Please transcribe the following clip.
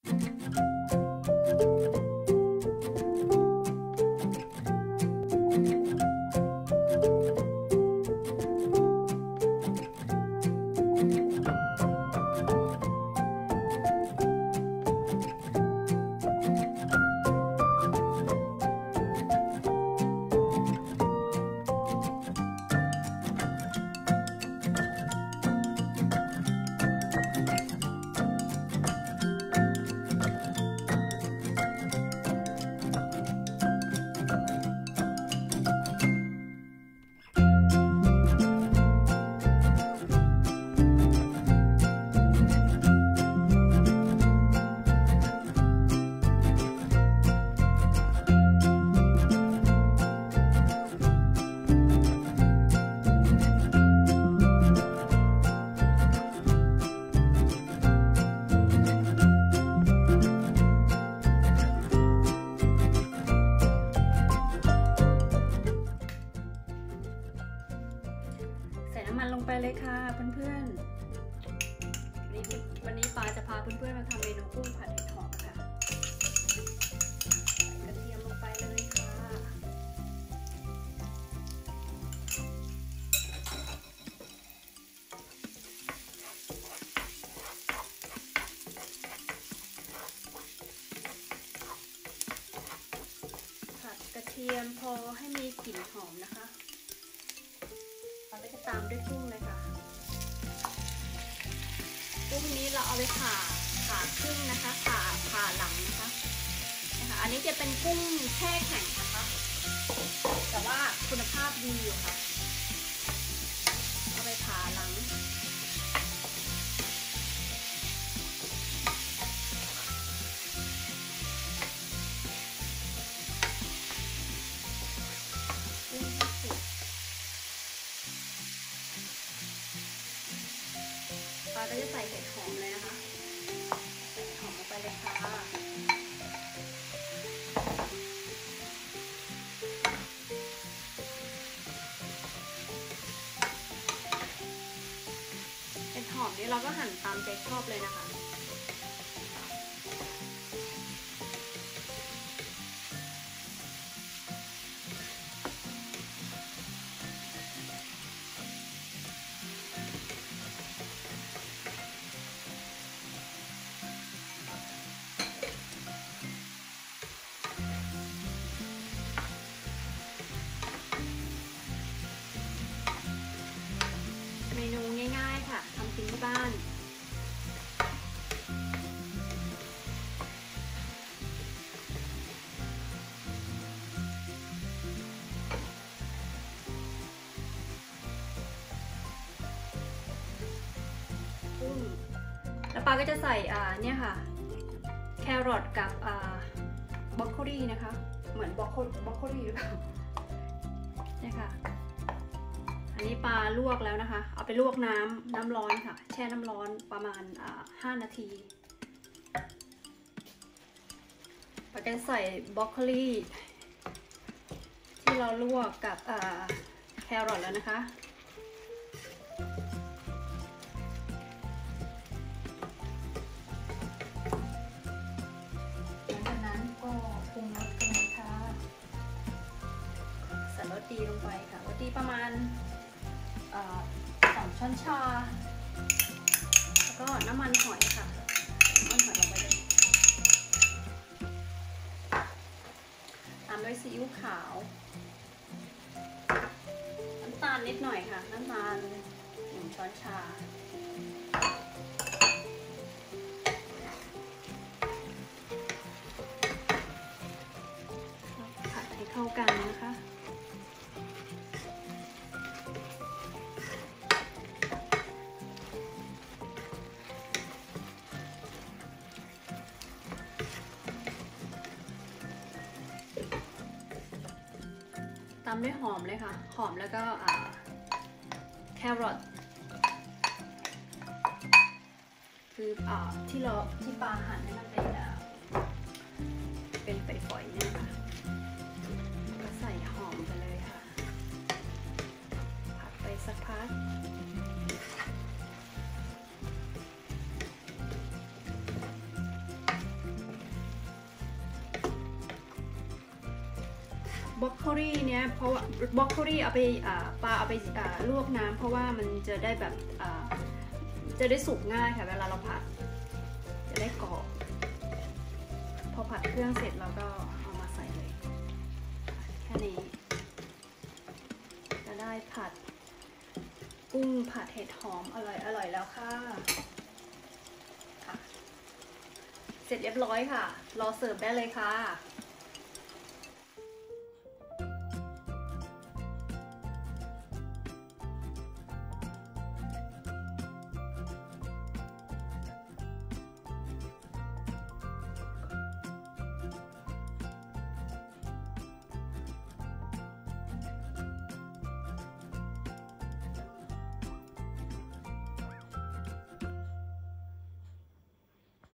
ลงไปเลยค่ะเพื่อนๆวันนี้ปาจะพาเพื่อนๆมาทำเมนูกุ้งผัดเห็ดหอมค่ะใส่กระเทียมลงไปเลยค่ะผัดกระเทียมพอให้มีกลิ่นหอมนะคะเราก็จะตามด้วยกุ้งเลยค่ะกุ้งนี้เราเอาไปผ่าครึ่งนะคะผ่าหลังนะคะอันนี้จะเป็นกุ้งแช่แข็งนะคะแต่ว่าคุณภาพดีอยู่ค่ะเอาไปผ่าหลังปาก็จะใส่เห็ดหอมเลยนะคะใส่เห็ดหอมลงไปเลยค่ะเห็ดหอมนี้เราก็หั่นตามใจชอบเลยนะคะเมนูง่ายๆค่ะทำกินที่บ้านกุ้งแล้วปาก็จะใส่เนี่ยค่ะแครอทกับบรอกโคลีนะคะเหมือนบรอกโคลีหรือเปล่าเนี่ยค่ะอันนี้ปลาลวกแล้วนะคะเอาไปลวกน้ำร้อนค่ะแช่น้ำร้อนประมาณ5 นาทีปาจะใส่บรอกโคลีที่เราลวกกับแครอทแล้วนะคะหลังจากนั้นก็ปรุงรสกันเลยค่ะใส่รสดีลงไปค่ะรสดีประมาณ2 ช้อนชาแล้วก็น้ำมันหอยค่ะน้ำมันหอยลงไปเลยตามด้วยซีอิ๊วขาวน้ำตาลนิดหน่อยค่ะน้ำตาล1 ช้อนชาผัดให้เข้ากันนะคะตามด้วยหอมเลยค่ะหอมแล้วก็แครอทคือที่ปลาหั่นให้มันเป็นฝอยๆเนี่ยค่ะก็ใส่หอมไปเลยค่ะผัดไปสักพักบล็อกโคลี่เนี้ยเพราะว่าบล็อกโคลี่เอาไปปลาเอาไปลวกน้ำเพราะว่ามันจะได้แบบจะได้สุกง่ายค่ะเวลาเราผัดจะได้กรอบพอผัดเครื่องเสร็จเราก็เอามาใส่เลยแค่นี้จะได้ผัดกุ้งผัดเห็ดหอมอร่อยแล้วค่ะเสร็จเรียบร้อยค่ะรอเสิร์ฟได้เลยค่ะ